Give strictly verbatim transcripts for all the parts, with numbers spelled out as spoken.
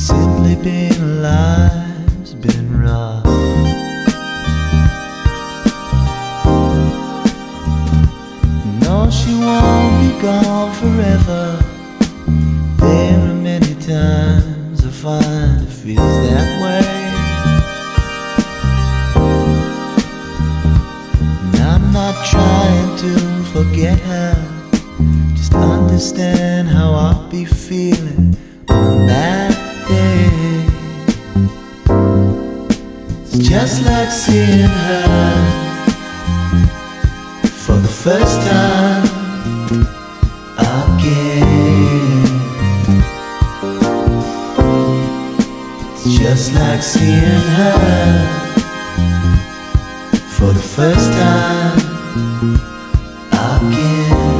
Simply being alive's been rough. No, she won't be gone forever. There are many times I find it feels that way. And I'm not trying to forget her, just understand how I'll be feeling on that day. It's just like seeing her for the first time again. It's just like seeing her for the first time again.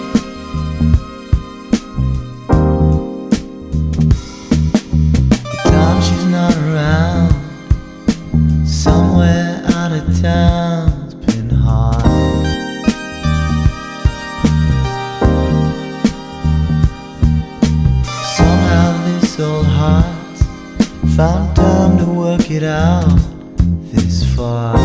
The time she's not around, somewhere out of town's been hard. Somehow this old heart's found time to work it out this far.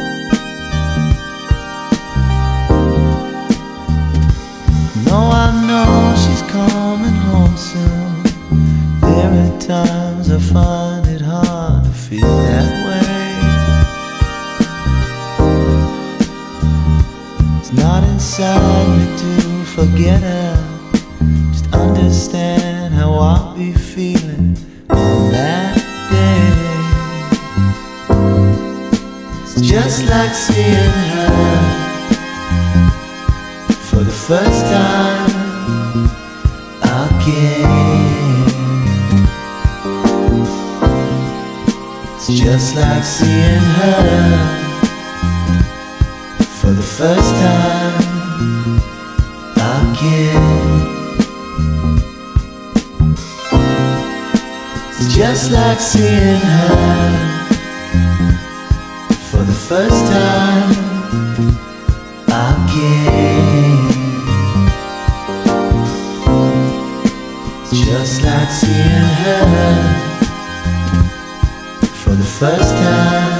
No, I know she's coming home soon. There are times I find it hard to feel that way. It's not inside me to forget her, just understand how I'll be feeling on that day. It's just like seeing her for the first time again. It's just like seeing her for the first time again. It's just like seeing her for the first time again. It's just like seeing her for the first time